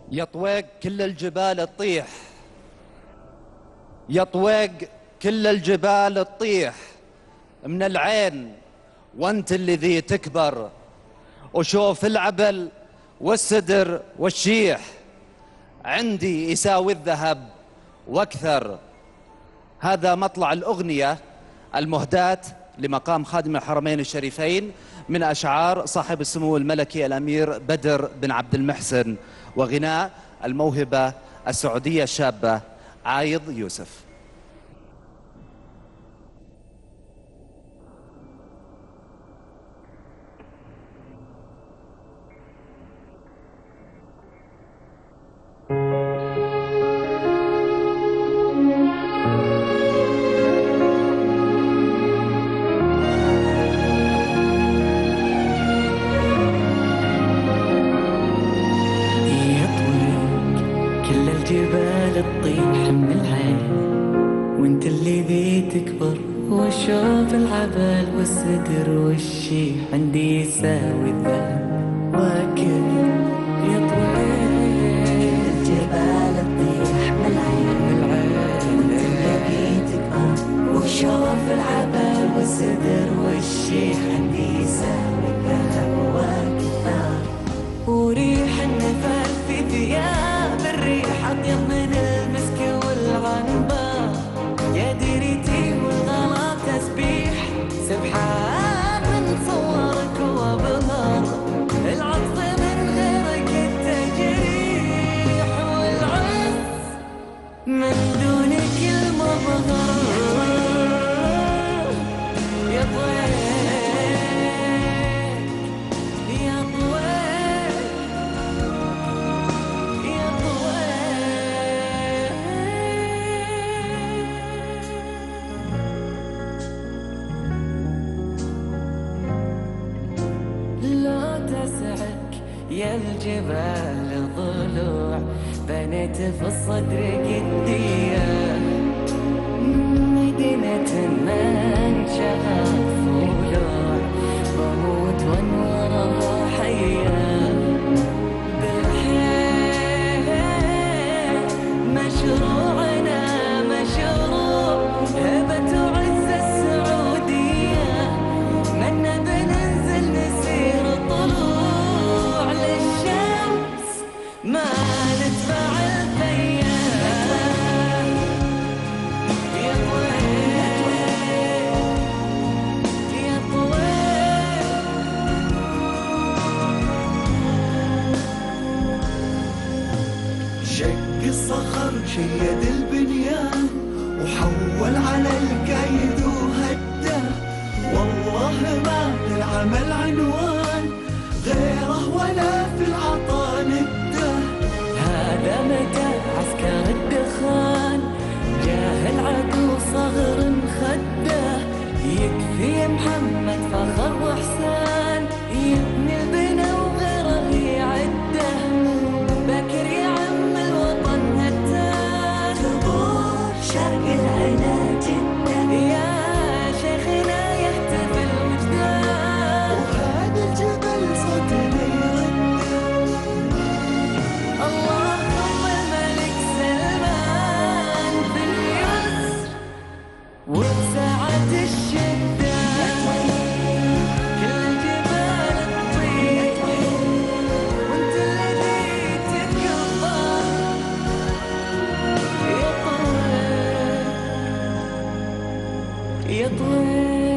يا طويق كل الجبال تطيح، يا طويق كل الجبال تطيح من العين، وانت الذي تكبر وشوف العبل والسدر والشيح، عندي يساوي الذهب واكثر. هذا مطلع الأغنية المهداة لمقام خادم الحرمين الشريفين من أشعار صاحب السمو الملكي الأمير بدر بن عبد المحسن، وغناء الموهبة السعودية الشابة عايض يوسف. الجبال تطيح من العين، وانت اللي ذي تكبر وشوف العبال والسدر والشيح، عندي يساوي الذهب واكل. يا طويل الجبال تطيح من العين، وانت اللي ذي تكبر وشوف العبال والسدر والشيح، عندي يساوي الذهب واكثر. وريح النفال في ثياب الريح أطيب من المسك والعنبر، يا ديرتي والغلا تسبيح سبحان من صورك وابهر. العطف من غيرك التجريح، والعز من دونك المظهر. يا طويل يا طويل يا طويل. لا تسعك يا الجبال ضلوع، بنيت في الصدر قدية مدينة من شغف ولوع، بموت وانورها حية بالحيل. مشروعنا مشروع هبة وعز السعودية، منا بننزل نسير طلوع للشمس ما نتبع الثياب. يا طويل يا طويل شق الصخر شيد البنيان، وحول على القيد وهده، والله ما للعمل عنوان غيره ولا في العطا نده. هذا متى عسكر الدخان، جاه العدو صغر خده، يكفي محمد فخر وحسان، يبني البنا وغيره يعده. بكر يا عم الوطن هتان، ثبور شرق العلا جده، يا شيخنا يحتفل وجدان. وهذا الجبل صوتنا يرده، الله رب الملك سلمان في اليسر وبساعة الشدة. كل الجبال تطيح وانت الذي تتكبر. يا طويل يا طويل